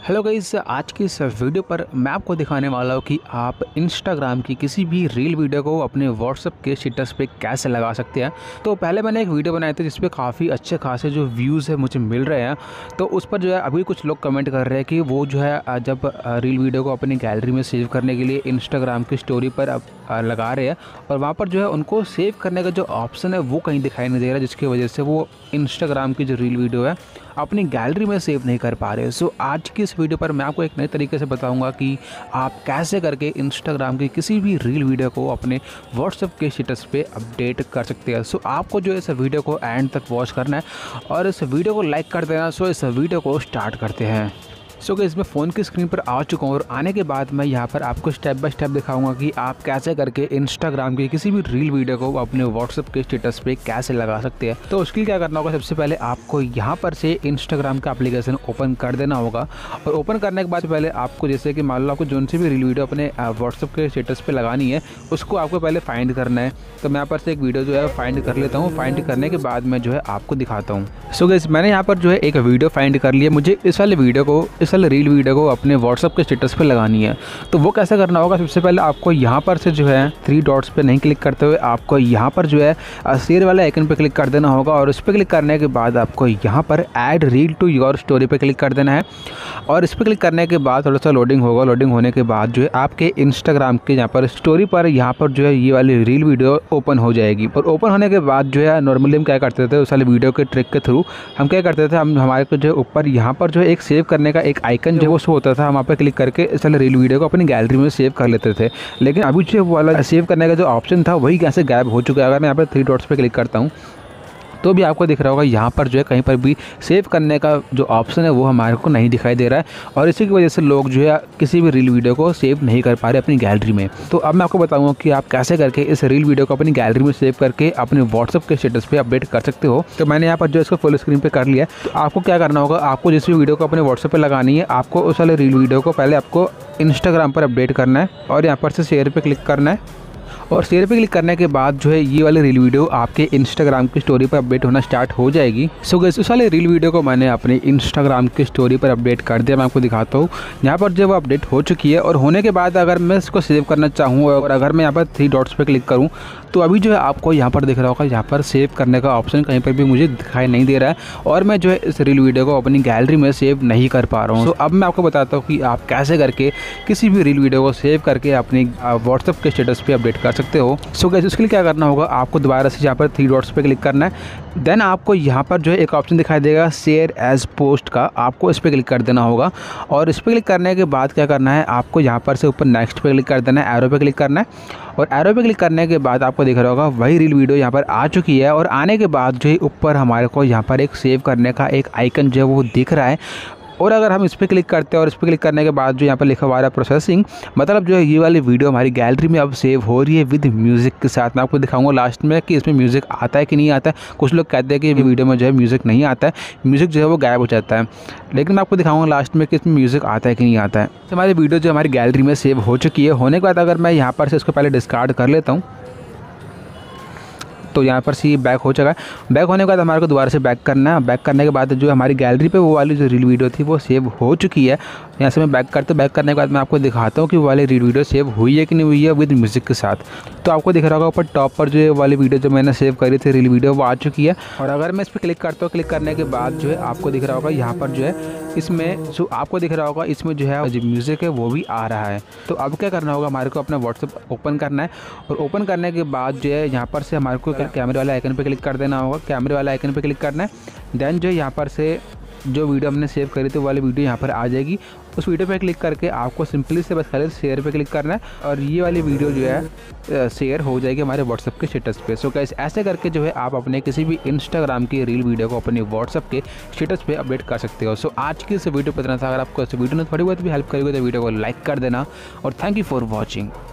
Hello guys, आज की इस वीडियो पर मैं आपको दिखाने वाला हूँ कि आप इंस्टाग्राम की किसी भी रील वीडियो को अपने व्हाट्सएप के स्टेटस पे कैसे लगा सकते हैं। तो पहले मैंने एक वीडियो बनाई थी जिस पे काफ़ी अच्छे खासे जो व्यूज़ है मुझे मिल रहे हैं। तो उस पर जो है अभी कुछ लोग कमेंट कर रहे हैं कि वो जो है जब रील वीडियो को अपनी गैलरी में सेव करने के लिए इंस्टाग्राम की स्टोरी पर अब लगा रहे हैं और वहाँ पर जो है उनको सेव करने का जो ऑप्शन है वो कहीं दिखाई नहीं दे रहा, जिसकी वजह से वो इंस्टाग्राम की जो रील वीडियो है अपनी गैलरी में सेव नहीं कर पा रहे। सो आज की इस वीडियो पर मैं आपको एक नए तरीके से बताऊंगा कि आप कैसे करके इंस्टाग्राम की किसी भी रील वीडियो को अपने व्हाट्सएप के स्टेटस पे अपडेट कर सकते हैं। सो आपको जो इस वीडियो को एंड तक वॉच करना है और इस वीडियो को लाइक कर देना। सो इस वीडियो को स्टार्ट करते हैं। सो गाइस, मैं फ़ोन की स्क्रीन पर आ चुका हूँ और आने के बाद मैं यहाँ पर आपको स्टेप बाय स्टेप दिखाऊंगा कि आप कैसे करके इंस्टाग्राम की किसी भी रील वीडियो को अपने व्हाट्सएप के स्टेटस पे कैसे लगा सकते हैं। तो उसके लिए क्या करना होगा, सबसे पहले आपको यहाँ पर से इंस्टाग्राम का एप्लीकेशन ओपन कर देना होगा और ओपन करने के बाद पहले आपको जैसे कि मान लो आपको जो सी भी रील वीडियो अपने व्हाट्सएप के स्टेटस पर लगानी है उसको आपको पहले फाइंड करना है। तो मैं यहाँ पर से एक वीडियो जो है फाइंड कर लेता हूँ। फाइंड करने के बाद मैं जो है आपको दिखाता हूँ। सो गाइस, मैंने यहाँ पर जो है एक वीडियो फाइंड कर लिया। मुझे इस वाले रील वीडियो को अपने व्हाट्सएप के स्टेटस पे लगानी है। तो वो कैसे करना होगा, सबसे पहले आपको यहाँ पर से जो है 3 डॉट्स पे नहीं क्लिक करते हुए आपको यहाँ पर जो है शेयर वाले आइकन पे क्लिक कर देना होगा और इस पर क्लिक करने के बाद आपको यहाँ पर add reel to your story पे क्लिक कर देना है और इस पर क्लिक करने के बाद थोड़ा सा लोडिंग होगा। लोडिंग होने के बाद जो है आपके इंस्टाग्राम के यहाँ पर स्टोरी पर यहाँ पर जो है ये वाली रील वीडियो ओपन हो जाएगी। और ओपन होने के बाद जो है नॉर्मली हम क्या करते थे, उस वाले वीडियो के ट्रिक के थ्रू हम क्या करते थे, हम हमारे को जो ऊपर यहाँ पर जो है एक सेव करने का एक आइकन जो वो शो होता था, हम वहाँ पे क्लिक करके इस वाले रील वीडियो को अपनी गैलरी में सेव कर लेते थे। लेकिन अभी जो वाला सेव करने का जो ऑप्शन था वही कैसे गायब हो चुका है। अगर मैं यहाँ पर 3 डॉट्स पे क्लिक करता हूँ तो भी आपको दिख रहा होगा यहाँ पर जो है कहीं पर भी सेव करने का जो ऑप्शन है वो हमारे को नहीं दिखाई दे रहा है और इसी की वजह से लोग जो है किसी भी रील वीडियो को सेव नहीं कर पा रहे अपनी गैलरी में। तो अब मैं आपको बताऊंगा कि आप कैसे करके इस रील वीडियो को अपनी गैलरी में सेव करके अपने व्हाट्सएप के स्टेटस पे अपडेट कर सकते हो। तो मैंने यहाँ पर जो इसको फुल स्क्रीन पे कर लिया। तो आपको क्या करना होगा, आपको जिस भी वीडियो को अपने व्हाट्सएप पे लगानी है आपको उस वाले रील वीडियो को पहले आपको इंस्टाग्राम पर अपडेट करना है और यहाँ पर से शेयर पे क्लिक करना है और शेयर पे क्लिक करने के बाद जो है ये वाली रील वीडियो आपके इंस्टाग्राम की स्टोरी पर अपडेट होना स्टार्ट हो जाएगी। सो गाइस, उस वाले रील वीडियो को मैंने अपने इंस्टाग्राम की स्टोरी पर अपडेट कर दिया। मैं आपको दिखाता हूँ यहाँ पर जो वो अपडेट हो चुकी है और होने के बाद अगर मैं इसको सेव करना चाहूँ और अगर मैं यहाँ पर 3 डॉट्स पे क्लिक करूँ तो अभी जो है आपको यहाँ पर दिख रहा होगा, यहाँ पर सेव करने का ऑप्शन कहीं पर भी मुझे दिखाई नहीं दे रहा है और मैं जो है इस रील वीडियो को अपनी गैलरी में सेव नहीं कर पा रहा हूँ। तो अब मैं आपको बताता हूँ कि आप कैसे करके किसी भी रील वीडियो को सेव करके अपनी व्हाट्सएप के स्टेटस पे अपडेट कर सकते हो। सो गाइस, उसके लिए क्या करना होगा, आपको दोबारा से यहाँ पर 3 डॉट्स पे क्लिक करना है। देन आपको यहाँ पर जो है एक ऑप्शन दिखाई देगा शेयर एज पोस्ट का, आपको इस पर क्लिक कर देना होगा और इस पर क्लिक करने के बाद क्या करना है, आपको यहाँ पर से ऊपर नेक्स्ट पे क्लिक कर देना है, एरो पे क्लिक करना है और एरो पे क्लिक करने के बाद आपको दिख रहा होगा वही रील वीडियो यहाँ पर आ चुकी है और आने के बाद जो है ऊपर हमारे को यहाँ पर एक सेव करने का एक आइकन जो है वो दिख रहा है। और अगर हम इस पर क्लिक करते हैं और इस पर क्लिक करने के बाद जो यहाँ पर लिखा हुआ है प्रोसेसिंग, मतलब जो है ये वाली वीडियो हमारी गैलरी में अब सेव हो रही है विद म्यूज़िक के साथ। मैं आपको दिखाऊंगा लास्ट में कि इसमें म्यूज़िक आता है कि नहीं आता है। कुछ लोग कहते हैं कि वीडियो में जो है म्यूज़िक नहीं आता है, म्यूज़िक जो है वो गायब हो जाता है, लेकिन मैं आपको दिखाऊंगा लास्ट में कि इसमें म्यूज़िक आता है कि नहीं आता है। तो हमारी वीडियो जो हमारी गैलरी में सेव हो चुकी है। होने के बाद अगर मैं यहाँ पर से इसको पहले डिस्कार्ड कर लेता हूँ तो यहाँ पर से बैक हो चुका है। बैक होने के बाद हमारे को दोबारा से बैक करना है। बैक करने के बाद जो हमारी गैलरी पे वो वाली जो रील वीडियो थी वो सेव हो चुकी है। यहाँ से मैं बैक करने के बाद मैं आपको दिखाता हूँ कि वो वाली रील वीडियो सेव हुई है कि नहीं हुई है विद म्यूज़िक के साथ। तो आपको दिख रहा होगा ऊपर टॉप पर जो वाली वीडियो जो मैंने सेव करी थी रील वीडियो वो आ चुकी है। और अगर मैं इस पर क्लिक करता हूँ, क्लिक करने के बाद जो है आपको दिख रहा होगा यहाँ पर जो है इसमें जो आपको दिख रहा होगा इसमें जो है जो म्यूज़िक है वो भी आ रहा है। तो अब क्या करना होगा, हमारे को अपना व्हाट्सएप ओपन करना है और ओपन करने के बाद जो है यहाँ पर से हमारे को कैमरे वाले आइकन पे क्लिक कर देना होगा। कैमरे वाले आइकन पे क्लिक करना है। देन जो है यहाँ पर से जो वीडियो हमने सेव करी थी वो वाली वीडियो यहाँ पर आ जाएगी। उस वीडियो पे क्लिक करके आपको सिंपली से बस खाली शेयर पे क्लिक करना है और ये वाली वीडियो जो है शेयर हो जाएगी हमारे व्हाट्सएप के स्टेटस पे। सो गाइस, ऐसे करके जो है आप अपने किसी भी इंस्टाग्राम की रील वीडियो को अपने व्हाट्सएप के स्टेटस पे अपडेट कर सकते हो। सो आज की इस वीडियो पर इतना था। अगर आपको इस वीडियो ने थोड़ी बहुत भी हेल्प करेगी तो वीडियो को लाइक कर देना और थैंक यू फॉर वॉचिंग।